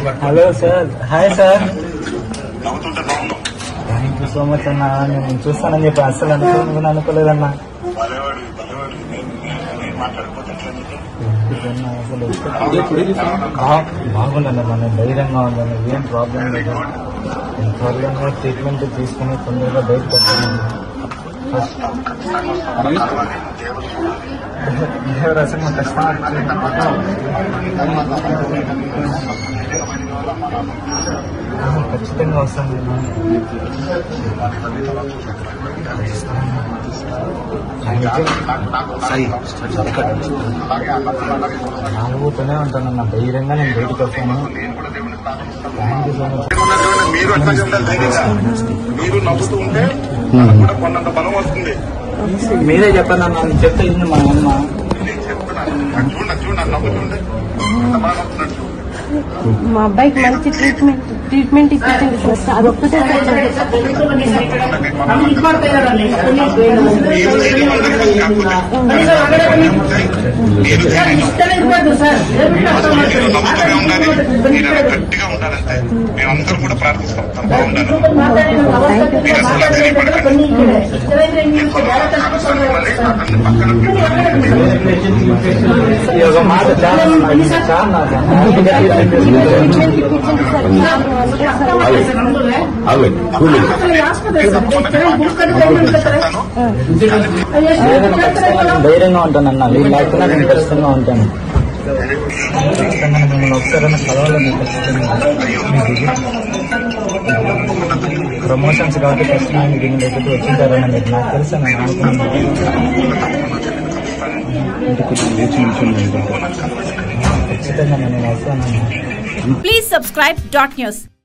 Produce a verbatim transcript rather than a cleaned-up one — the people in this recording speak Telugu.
Hello sir, hi sir. Thank you so much అన్న. నేను చూస్తానని చెప్పి అస్సలు అనుకోను అనుకోలేదన్నా. బాగుందన్న, మన ధైర్యంగా ఉందన్న, ఏం ప్రాబ్లం లేదు. త్వరగా ట్రీట్మెంట్ తీసుకుని తొందరగా బయటకు వస్తాను. దేవరాశంగా కష్టం ఖచ్చితంగా వస్తాను. నాలుగుతూనే ఉంటాను అన్న, ధైర్యంగా నేను బయటకు వస్తాను. Thank you so much. మీరు అట్లా ఉండాలి, ధైర్యంగా మీరు నవ్వుతూ ఉంటే కొన్నంత బలం వస్తుంది. మీరే చెప్పండి అన్న, నేను చెప్తే ఇది మా అమ్మ. నేను చెప్తున్నాను, చూడండి చూడండి నవ్వుతుంటే ఎంత బాగా నవ్వుతున్నట్టు. మా అబ్బాయికి మంచి ట్రీట్మెంట్ ట్రీట్మెంట్ ఇప్పించండి సార్. అదొక్కటే గట్టిగా ఉండాలంటే మేమందరూ కూడా ప్రార్థిస్తాం. ధైర్యంగా ఉంటానన్న, వీళ్ళు లేకపోయినా నేను ఖచ్చితంగా ఉంటాను. ఖచ్చితంగా మిమ్మల్ని ఒకసారైనా చదవాలని ప్రమోషన్స్ కాబట్టి ఖచ్చితంగా దీని దగ్గరికి వచ్చింటారని మీరు నాకు తెలుసు. నేను అనుకున్నాను ఖచ్చితంగా నేను వస్తానన్నా. Please subscribe dot news.